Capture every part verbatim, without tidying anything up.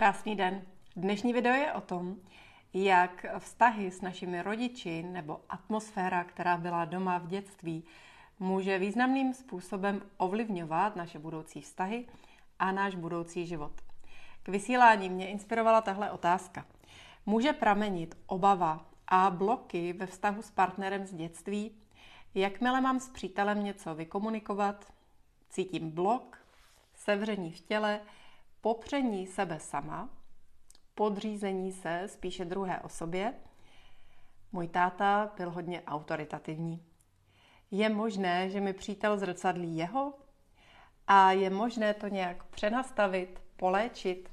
Krásný den. Dnešní video je o tom, jak vztahy s našimi rodiči nebo atmosféra, která byla doma v dětství, může významným způsobem ovlivňovat naše budoucí vztahy a náš budoucí život. K vysílání mě inspirovala tahle otázka. Může pramenit obava a bloky ve vztahu s partnerem z dětství? Jakmile mám s přítelem něco vykomunikovat, cítím blok, sevření v těle, popření sebe sama, podřízení se spíše druhé osobě. Můj táta byl hodně autoritativní. Je možné, že mi přítel zrcadlí jeho? A je možné to nějak přenastavit, poléčit?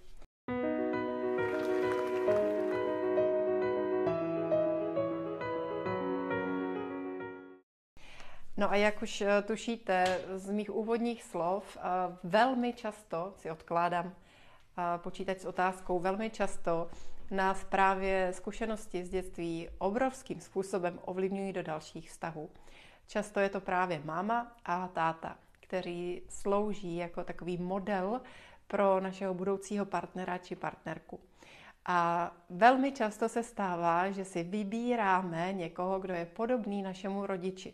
No a jak už tušíte z mých úvodních slov, velmi často si odkládám počítač s otázkou, velmi často nás právě zkušenosti z dětství obrovským způsobem ovlivňují do dalších vztahů. Často je to právě máma a táta, kteří slouží jako takový model pro našeho budoucího partnera či partnerku. A velmi často se stává, že si vybíráme někoho, kdo je podobný našemu rodiči.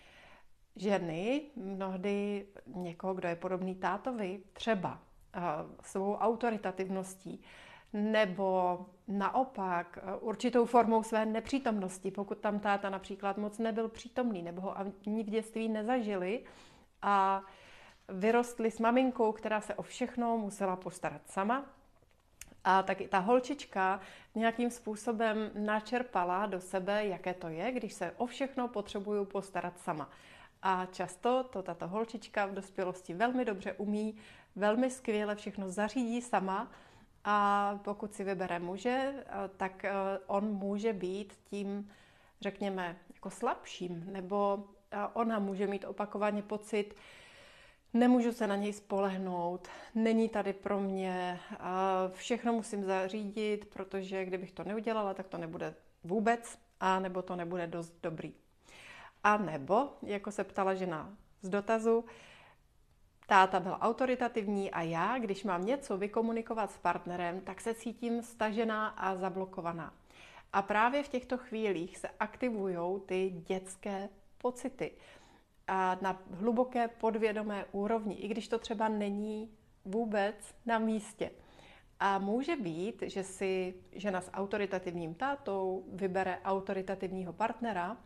Ženy, mnohdy někoho, kdo je podobný tátovi, třeba svou autoritativností, nebo naopak určitou formou své nepřítomnosti, pokud tam táta například moc nebyl přítomný, nebo ho ani v dětství nezažili a vyrostli s maminkou, která se o všechno musela postarat sama. A tak i ta holčička nějakým způsobem načerpala do sebe, jaké to je, když se o všechno potřebuju postarat sama. A často to tato holčička v dospělosti velmi dobře umí, velmi skvěle všechno zařídí sama a pokud si vybere muže, tak on může být tím, řekněme, jako slabším, nebo ona může mít opakovaně pocit, nemůžu se na něj spolehnout, není tady pro mě, všechno musím zařídit, protože kdybych to neudělala, tak to nebude vůbec, a nebo to nebude dost dobrý. A nebo, jako se ptala žena z dotazu, táta byl autoritativní a já, když mám něco vykomunikovat s partnerem, tak se cítím stažená a zablokovaná. A právě v těchto chvílích se aktivují ty dětské pocity. A na hluboké podvědomé úrovni, i když to třeba není vůbec na místě. A může být, že si žena s autoritativním tátou vybere autoritativního partnera,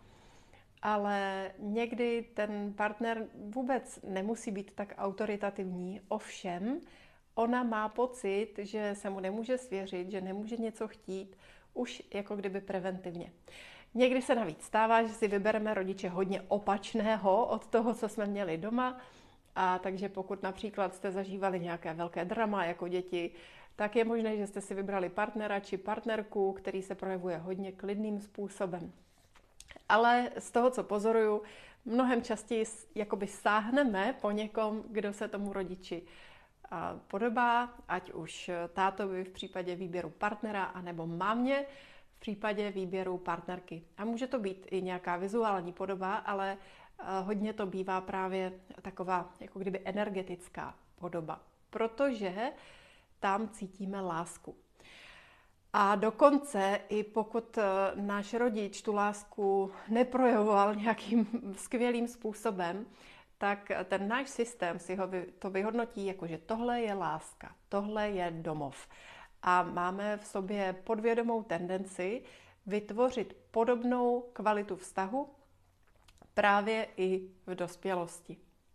ale někdy ten partner vůbec nemusí být tak autoritativní. Ovšem, ona má pocit, že se mu nemůže svěřit, že nemůže něco chtít, už jako kdyby preventivně. Někdy se navíc stává, že si vybereme rodiče hodně opačného od toho, co jsme měli doma. A takže pokud například jste zažívali nějaké velké drama jako děti, tak je možné, že jste si vybrali partnera či partnerku, který se projevuje hodně klidným způsobem. Ale z toho, co pozoruju, mnohem častěji jakoby sáhneme po někom, kdo se tomu rodiči podobá, ať už tátovi v případě výběru partnera, anebo mámě v případě výběru partnerky. A může to být i nějaká vizuální podoba, ale hodně to bývá právě taková jako kdyby energetická podoba, protože tam cítíme lásku. A dokonce, i pokud náš rodič tu lásku neprojevoval nějakým skvělým způsobem, tak ten náš systém si ho to vyhodnotí jako, že tohle je láska, tohle je domov. A máme v sobě podvědomou tendenci vytvořit podobnou kvalitu vztahu právě i v dospělosti.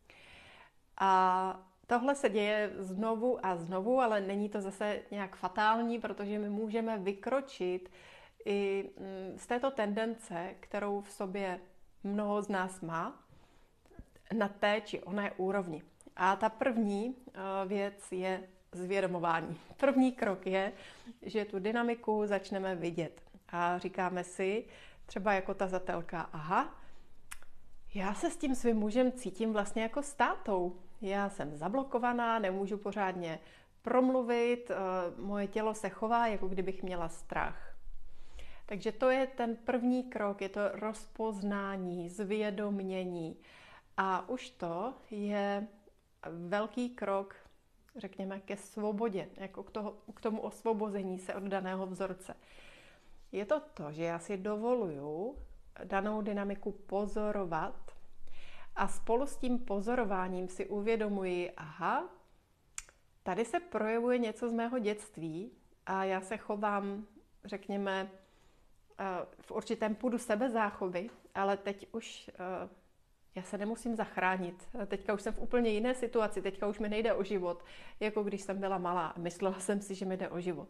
A tohle se děje znovu a znovu, ale není to zase nějak fatální, protože my můžeme vykročit i z této tendence, kterou v sobě mnoho z nás má, na té či oné úrovni. A ta první věc je zvědomování. První krok je, že tu dynamiku začneme vidět. A říkáme si, třeba jako tazatelka, aha, já se s tím svým mužem cítím vlastně jako s tátou. Já jsem zablokovaná, nemůžu pořádně promluvit, moje tělo se chová, jako kdybych měla strach. Takže to je ten první krok, je to rozpoznání, zvědomění. A už to je velký krok řekněme, ke svobodě, jako k, toho, k tomu osvobození se od daného vzorce. Je to to, že já si dovoluju danou dynamiku pozorovat a spolu s tím pozorováním si uvědomuji, aha, tady se projevuje něco z mého dětství a já se chovám, řekněme, v určitém půdu sebezáchovy, ale teď už já se nemusím zachránit. Teďka už jsem v úplně jiné situaci, teďka už mi nejde o život, jako když jsem byla malá a myslela jsem si, že mi jde o život.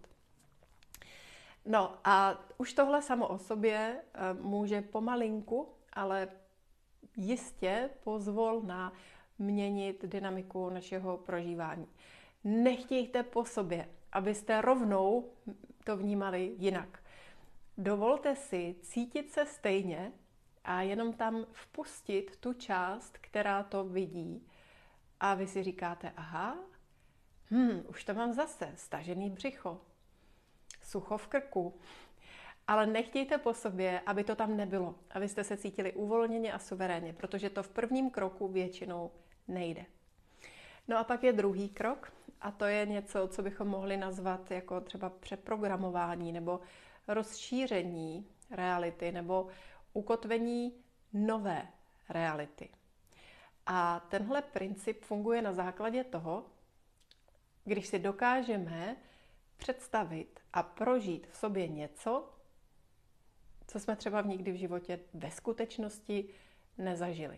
No a už tohle samo o sobě může pomalinku, ale jistě pozvolna měnit dynamiku našeho prožívání. Nechtějte po sobě, abyste rovnou to vnímali jinak. Dovolte si cítit se stejně a jenom tam vpustit tu část, která to vidí. A vy si říkáte, aha, hm, už to mám zase, stažený břicho, sucho v krku. Ale nechtějte po sobě, aby to tam nebylo, abyste se cítili uvolněně a suverénně, protože to v prvním kroku většinou nejde. No a pak je druhý krok a to je něco, co bychom mohli nazvat jako třeba přeprogramování nebo rozšíření reality nebo ukotvení nové reality. A tenhle princip funguje na základě toho, když si dokážeme představit a prožít v sobě něco, co jsme třeba nikdy v životě ve skutečnosti nezažili.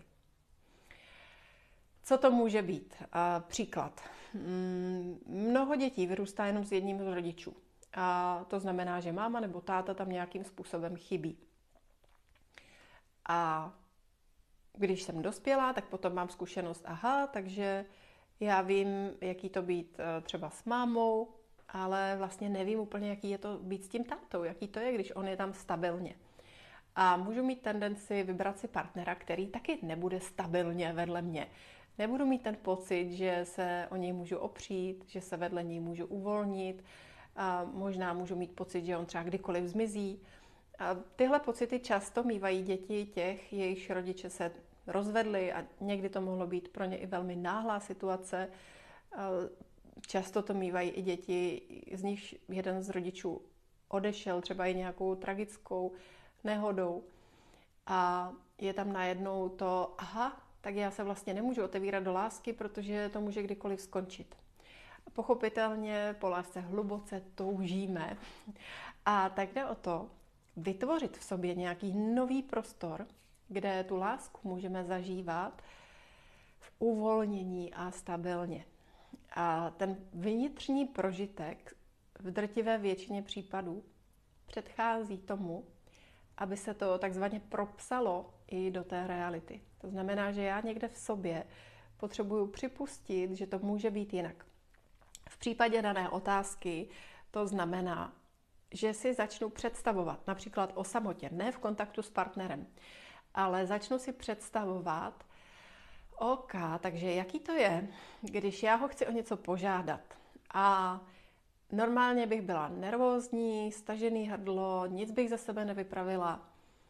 Co to může být? Příklad. Mnoho dětí vyrůstá jenom s jedním z rodičů. A to znamená, že máma nebo táta tam nějakým způsobem chybí. A když jsem dospělá, tak potom mám zkušenost, aha, takže já vím, jaký to být třeba s mámou, ale vlastně nevím úplně, jaký je to být s tím tátou, jaký to je, když on je tam stabilně. A můžu mít tendenci vybrat si partnera, který taky nebude stabilně vedle mě. Nebudu mít ten pocit, že se o něj můžu opřít, že se vedle něj můžu uvolnit. A možná můžu mít pocit, že on třeba kdykoliv zmizí. A tyhle pocity často mívají děti těch, jejichž rodiče se rozvedli a někdy to mohlo být pro ně i velmi náhlá situace. Často to mívají i děti, z nich jeden z rodičů odešel třeba i nějakou tragickou nehodou a je tam najednou to, aha, tak já se vlastně nemůžu otevírat do lásky, protože to může kdykoliv skončit. Pochopitelně po lásce hluboce toužíme a tak jde o to vytvořit v sobě nějaký nový prostor, kde tu lásku můžeme zažívat v uvolnění a stabilně. A ten vnitřní prožitek v drtivé většině případů předchází tomu, aby se to takzvaně propsalo i do té reality. To znamená, že já někde v sobě potřebuju připustit, že to může být jinak. V případě dané otázky to znamená, že si začnu představovat, například o samotě, ne v kontaktu s partnerem, ale začnu si představovat, OK, takže jaký to je, když já ho chci o něco požádat a normálně bych byla nervózní, stažený hrdlo, nic bych ze sebe nevypravila.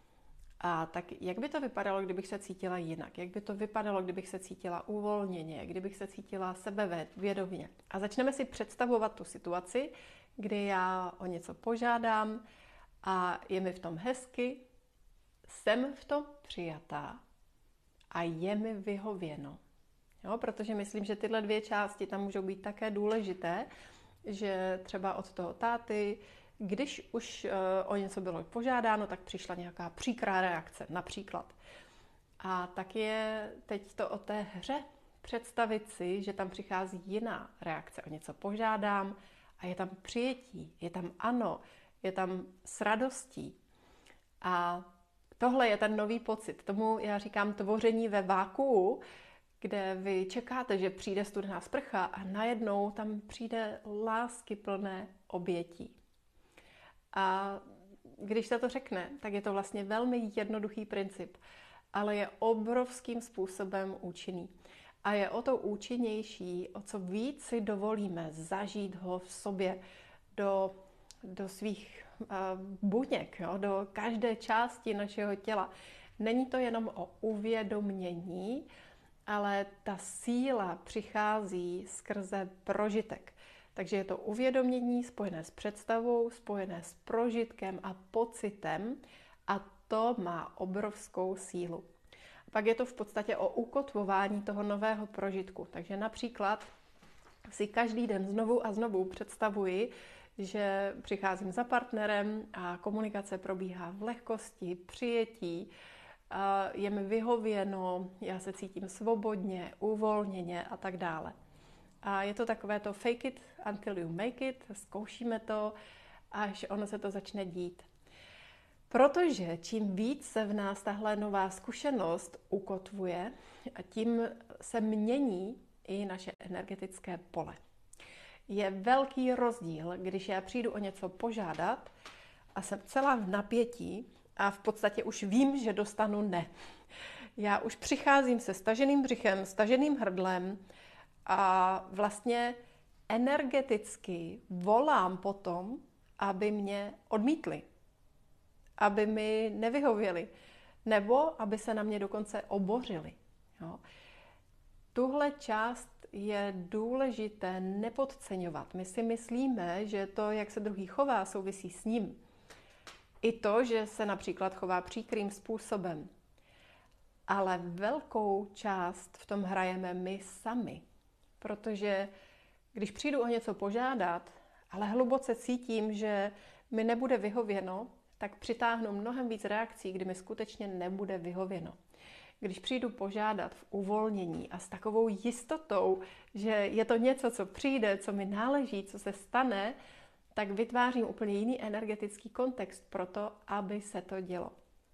A tak jak by to vypadalo, kdybych se cítila jinak? Jak by to vypadalo, kdybych se cítila uvolněně, kdybych se cítila sebevědomě? A začneme si představovat tu situaci, kdy já o něco požádám a je mi v tom hezky, jsem v tom přijatá a je mi vyhověno. Jo, protože myslím, že tyhle dvě části tam můžou být také důležité, že třeba od toho táty, když už o něco bylo požádáno, tak přišla nějaká příkrá reakce, například. A tak je teď to o té hře představit si, že tam přichází jiná reakce. O něco požádám a je tam přijetí, je tam ano, je tam s radostí. A tohle je ten nový pocit. Tomu já říkám tvoření ve vákuu, kde vy čekáte, že přijde studená sprcha a najednou tam přijde láskyplné obětí. A když se to řekne, tak je to vlastně velmi jednoduchý princip, ale je obrovským způsobem účinný. A je o to účinnější, o co víc si dovolíme zažít ho v sobě do, do svých uh, buněk, jo, do každé části našeho těla. Není to jenom o uvědomění, ale ta síla přichází skrze prožitek. Takže je to uvědomění spojené s představou, spojené s prožitkem a pocitem a to má obrovskou sílu. Pak je to v podstatě o ukotvování toho nového prožitku. Takže například si každý den znovu a znovu představuji, že přicházím za partnerem a komunikace probíhá v lehkosti, přijetí, je mi vyhověno, já se cítím svobodně, uvolněně a tak dále. A je to takové to fake it until you make it, zkoušíme to, až ono se to začne dít. Protože čím víc se v nás tahle nová zkušenost ukotvuje, tím se mění i naše energetické pole. Je velký rozdíl, když já přijdu o něco požádat a jsem celá v napětí a v podstatě už vím, že dostanu ne. Já už přicházím se staženým břichem, staženým hrdlem a vlastně energeticky volám potom, aby mě odmítli, aby mi nevyhověli, nebo aby se na mě dokonce obořili. Jo. Tuhle část je důležité nepodceňovat. My si myslíme, že to, jak se druhý chová, souvisí s ním. I to, že se například chová příkrým způsobem. Ale velkou část v tom hrajeme my sami. Protože když přijdu o něco požádat, ale hluboce cítím, že mi nebude vyhověno, tak přitáhnu mnohem víc reakcí, kdy mi skutečně nebude vyhověno. Když přijdu požádat v uvolnění a s takovou jistotou, že je to něco, co přijde, co mi náleží, co se stane, tak vytvářím úplně jiný energetický kontext pro to, aby se to dělo.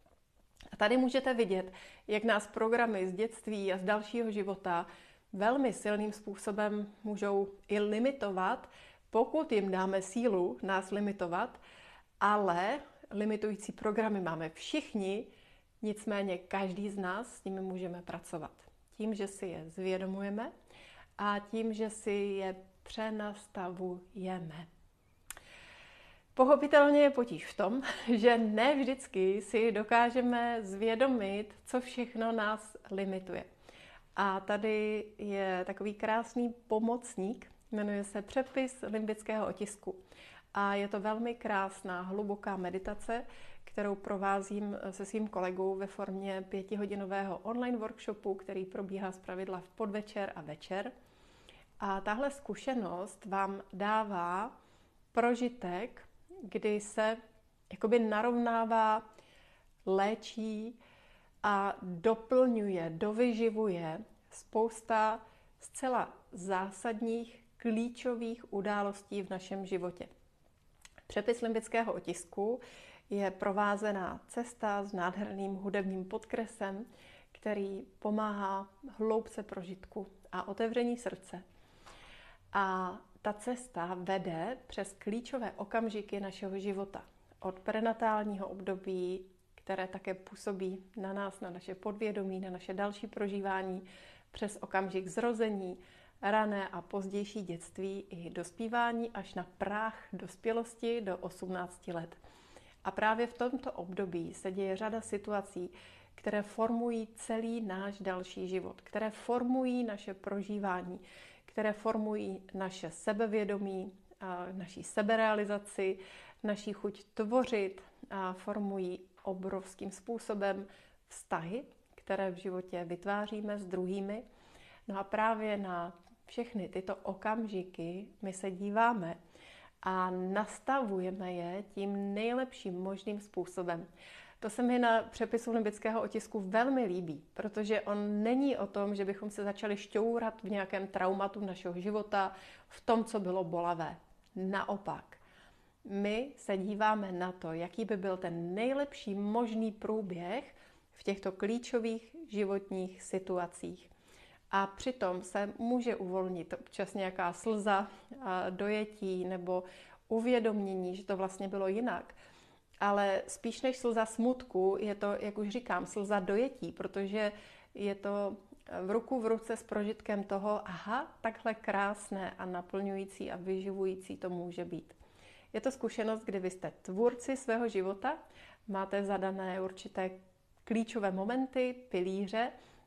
A tady můžete vidět, jak nás programy z dětství a z dalšího života velmi silným způsobem můžou i limitovat, pokud jim dáme sílu nás limitovat, ale limitující programy máme všichni, nicméně každý z nás s nimi můžeme pracovat. Tím, že si je zvědomujeme a tím, že si je přenastavujeme. Pochopitelně je potíž v tom, že ne vždycky si dokážeme zvědomit, co všechno nás limituje. A tady je takový krásný pomocník, jmenuje se přepis limbického otisku. A je to velmi krásná, hluboká meditace, kterou provázím se svým kolegou ve formě pětihodinového online workshopu, který probíhá zpravidla v podvečer a večer. A tahle zkušenost vám dává prožitek, kdy se jakoby narovnává, léčí a doplňuje, dovyživuje spousta zcela zásadních, klíčových událostí v našem životě. Přepis limbického otisku je provázená cesta s nádherným hudebním podkresem, který pomáhá hloubce prožitku a otevření srdce. A ta cesta vede přes klíčové okamžiky našeho života. Od prenatálního období, které také působí na nás, na naše podvědomí, na naše další prožívání, přes okamžik zrození, rané a pozdější dětství i dospívání až na práh dospělosti do osmnácti let. A právě v tomto období se děje řada situací, které formují celý náš další život, které formují naše prožívání, které formují naše sebevědomí, naší seberealizaci, naší chuť tvořit a formují obrovským způsobem vztahy, které v životě vytváříme s druhými. No a právě na všechny tyto okamžiky my se díváme a nastavujeme je tím nejlepším možným způsobem. To se mi na přepisu limbického otisku velmi líbí, protože on není o tom, že bychom se začali šťourat v nějakém traumatu našeho života, v tom, co bylo bolavé. Naopak, my se díváme na to, jaký by byl ten nejlepší možný průběh v těchto klíčových životních situacích. A přitom se může uvolnit občas nějaká slza, dojetí nebo uvědomění, že to vlastně bylo jinak. Ale spíš než slza smutku je to, jak už říkám, slza dojetí, protože je to v ruku v ruce s prožitkem toho, aha, takhle krásné a naplňující a vyživující to může být. Je to zkušenost, kdy vy jste tvůrci svého života, máte zadané určité klíčové momenty, pilíře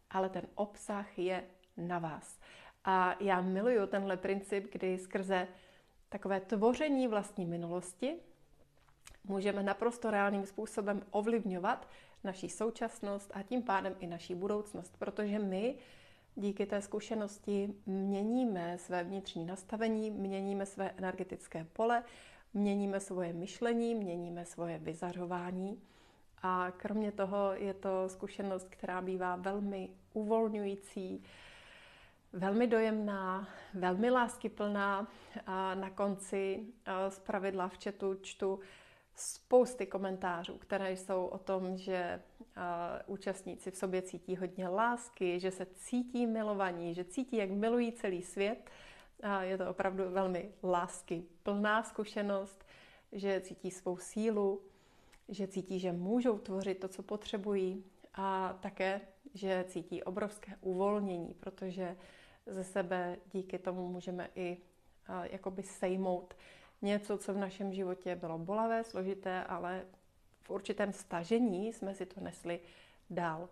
ale ten obsah je na vás. A já miluju tenhle princip, kdy skrze takové tvoření vlastní minulosti můžeme naprosto reálným způsobem ovlivňovat naši současnost a tím pádem i naši budoucnost, protože my díky té zkušenosti měníme své vnitřní nastavení, měníme své energetické pole, měníme svoje myšlení, měníme svoje vyzařování a kromě toho je to zkušenost, která bývá velmi uvolňující, velmi dojemná, velmi láskyplná a na konci zpravidla v chatu čtu spousty komentářů, které jsou o tom, že uh, účastníci v sobě cítí hodně lásky, že se cítí milovaní, že cítí, jak milují celý svět. Uh, je to opravdu velmi lásky plná zkušenost, že cítí svou sílu, že cítí, že můžou tvořit to, co potřebují a také, že cítí obrovské uvolnění, protože ze sebe díky tomu můžeme i uh, jakoby sejmout něco, co v našem životě bylo bolavé, složité, ale v určitém stažení jsme si to nesli dál.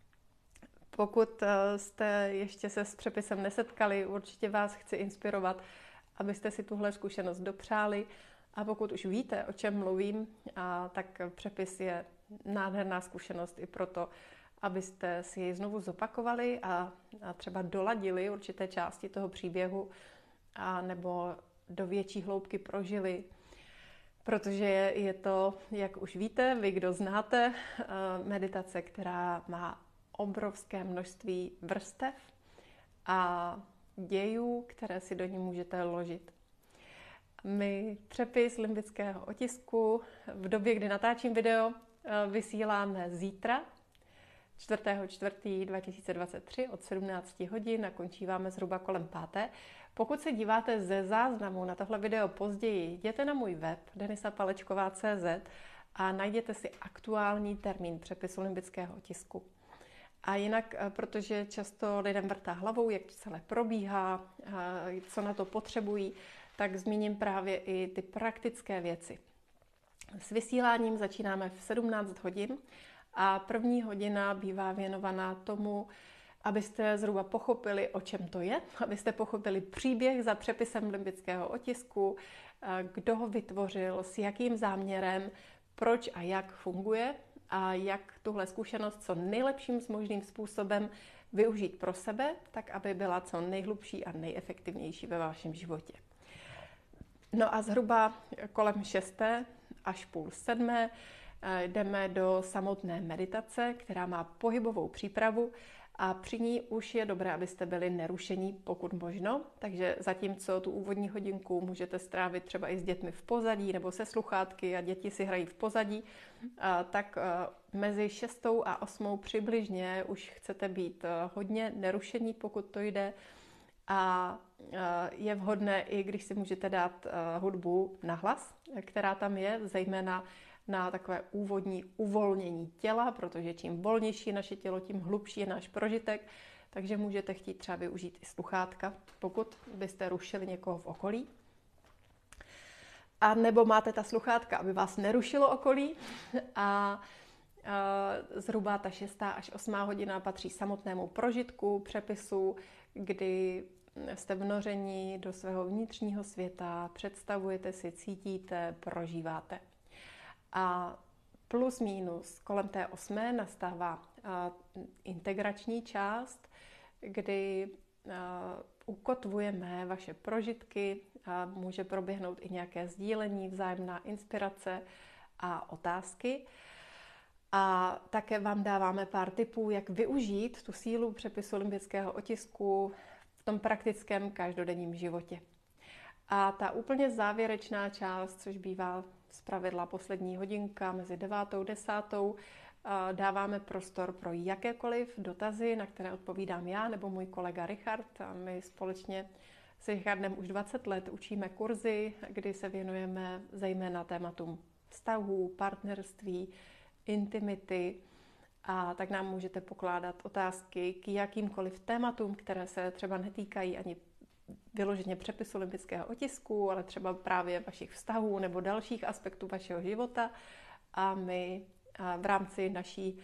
Pokud jste ještě se s přepisem nesetkali, určitě vás chci inspirovat, abyste si tuhle zkušenost dopřáli. A pokud už víte, o čem mluvím, a tak přepis je nádherná zkušenost i proto, abyste si ji znovu zopakovali a, a třeba doladili určité části toho příběhu a nebo do větší hloubky prožili, protože je to, jak už víte, vy, kdo znáte, meditace, která má obrovské množství vrstev a dějů, které si do ní můžete ložit. My přepis limbického otisku v době, kdy natáčím video, vysíláme zítra, čtvrtého čtvrtého dva tisíce dvacet tři od sedmnáct hodin a končíváme zhruba kolem páté. Pokud se díváte ze záznamu na tohle video později, jděte na můj web denisa palečková tečka cé zet a najděte si aktuální termín přepisu limbického otisku. A jinak, protože často lidem vrtá hlavou, jak to celé probíhá, co na to potřebují, tak zmíním právě i ty praktické věci. S vysíláním začínáme v sedmnáct hodin a první hodina bývá věnovaná tomu, abyste zhruba pochopili, o čem to je, abyste pochopili příběh za přepisem limbického otisku, kdo ho vytvořil, s jakým záměrem, proč a jak funguje a jak tuhle zkušenost co nejlepším možným způsobem využít pro sebe, tak aby byla co nejhlubší a nejefektivnější ve vašem životě. No a zhruba kolem šesté až půl sedmé jdeme do samotné meditace, která má pohybovou přípravu a při ní už je dobré, abyste byli nerušení, pokud možno. Takže zatímco tu úvodní hodinku můžete strávit třeba i s dětmi v pozadí nebo se sluchátky a děti si hrají v pozadí, tak mezi šestou a osmou přibližně už chcete být hodně nerušení, pokud to jde. A je vhodné, i když si můžete dát hudbu na hlas, která tam je, zejména na takové úvodní uvolnění těla, protože čím volnější je naše tělo, tím hlubší je náš prožitek, takže můžete chtít třeba využít i sluchátka, pokud byste rušili někoho v okolí. A nebo máte ta sluchátka, aby vás nerušilo okolí a zhruba ta šestá až osmá hodina patří samotnému prožitku, přepisu, kdy jste vnoření do svého vnitřního světa, představujete si, cítíte, prožíváte. A plus minus kolem té osmé nastává integrační část, kdy ukotvujeme vaše prožitky, a může proběhnout i nějaké sdílení, vzájemná inspirace a otázky. A také vám dáváme pár tipů, jak využít tu sílu přepisu limbického otisku v tom praktickém každodenním životě. A ta úplně závěrečná část, což bývá zpravidla poslední hodinka mezi devátou a desátou, dáváme prostor pro jakékoliv dotazy, na které odpovídám já nebo můj kolega Richard. A my společně s Richardem už dvacet let učíme kurzy, kdy se věnujeme zejména tématům vztahů, partnerství, intimity. A tak nám můžete pokládat otázky k jakýmkoliv tématům, které se třeba netýkají ani vyloženě přepisu limbického otisku, ale třeba právě vašich vztahů nebo dalších aspektů vašeho života. A my v rámci naší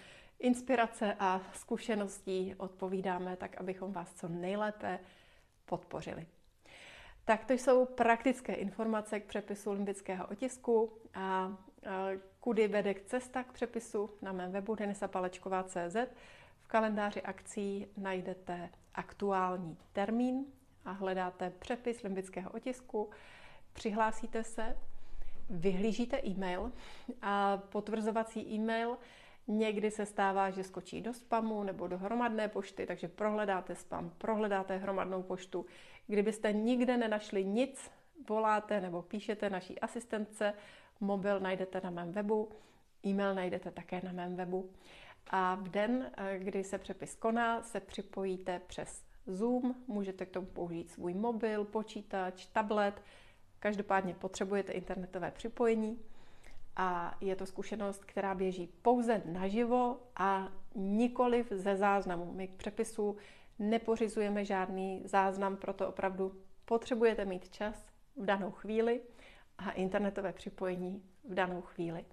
inspirace a zkušeností odpovídáme tak, abychom vás co nejlépe podpořili. Tak to jsou praktické informace k přepisu limbického otisku a kudy vede cesta k přepisu na mém webu denisa palečková tečka cé zet. V kalendáři akcí najdete aktuální termín a hledáte přepis limbického otisku, přihlásíte se, vyhlížíte e-mail a potvrzovací e-mail někdy se stává, že skočí do spamu nebo do hromadné pošty, takže prohledáte spam, prohledáte hromadnou poštu. Kdybyste nikde nenašli nic, voláte nebo píšete naší asistentce, mobil najdete na mém webu, e-mail najdete také na mém webu. A v den, kdy se přepis koná, se připojíte přes Zoom, můžete k tomu použít svůj mobil, počítač, tablet, každopádně potřebujete internetové připojení a je to zkušenost, která běží pouze naživo a nikoliv ze záznamu. My k přepisu nepořizujeme žádný záznam, proto opravdu potřebujete mít čas v danou chvíli a internetové připojení v danou chvíli.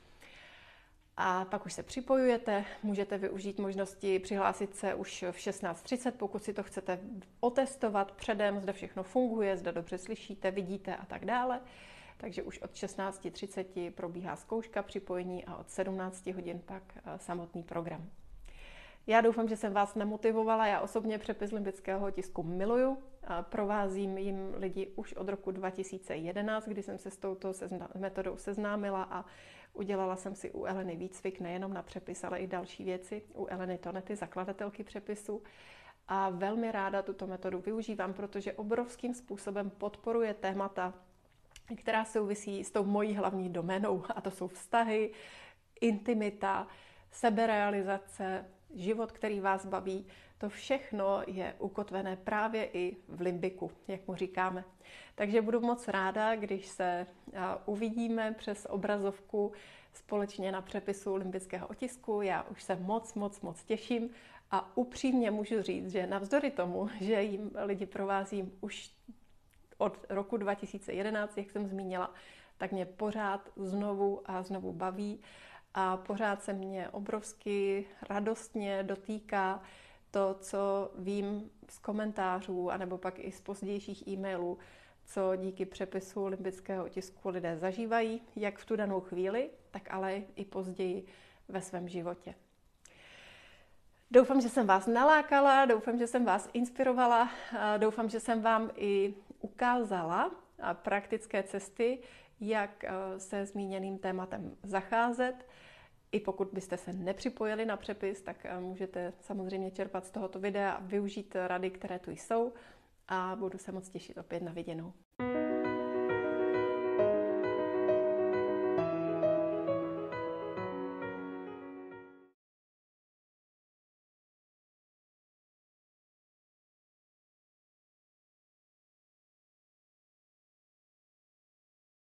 A pak už se připojujete, můžete využít možnosti přihlásit se už v šestnáct třicet, pokud si to chcete otestovat předem, zda všechno funguje, zda dobře slyšíte, vidíte a tak dále. Takže už od šestnáct třicet probíhá zkouška připojení a od sedmnáct hodin pak samotný program. Já doufám, že jsem vás nemotivovala. Já osobně přepis limbického otisku miluju. Provázím jim lidi už od roku dva tisíce jedenáct, kdy jsem se s touto sezna- metodou seznámila a udělala jsem si u Eleny výcvik nejenom na přepis, ale i další věci. U Eleny Tonety, zakladatelky přepisu. A velmi ráda tuto metodu využívám, protože obrovským způsobem podporuje témata, která souvisí s tou mojí hlavní doménou. A to jsou vztahy, intimita, seberealizace, život, který vás baví, to všechno je ukotvené právě i v limbiku, jak mu říkáme. Takže budu moc ráda, když se uvidíme přes obrazovku společně na přepisu limbického otisku. Já už se moc, moc, moc těším a upřímně můžu říct, že navzdory tomu, že jim lidi provázím už od roku dva tisíce jedenáct, jak jsem zmínila, tak mě pořád znovu a znovu baví. A pořád se mě obrovsky radostně dotýká to, co vím z komentářů, anebo pak i z pozdějších e-mailů, co díky přepisu limbického otisku lidé zažívají, jak v tu danou chvíli, tak ale i později ve svém životě. Doufám, že jsem vás nalákala, doufám, že jsem vás inspirovala, doufám, že jsem vám i ukázala praktické cesty, jak se zmíněným tématem zacházet. I pokud byste se nepřipojili na přepis, tak můžete samozřejmě čerpat z tohoto videa a využít rady, které tu jsou. A budu se moc těšit opět na viděnou.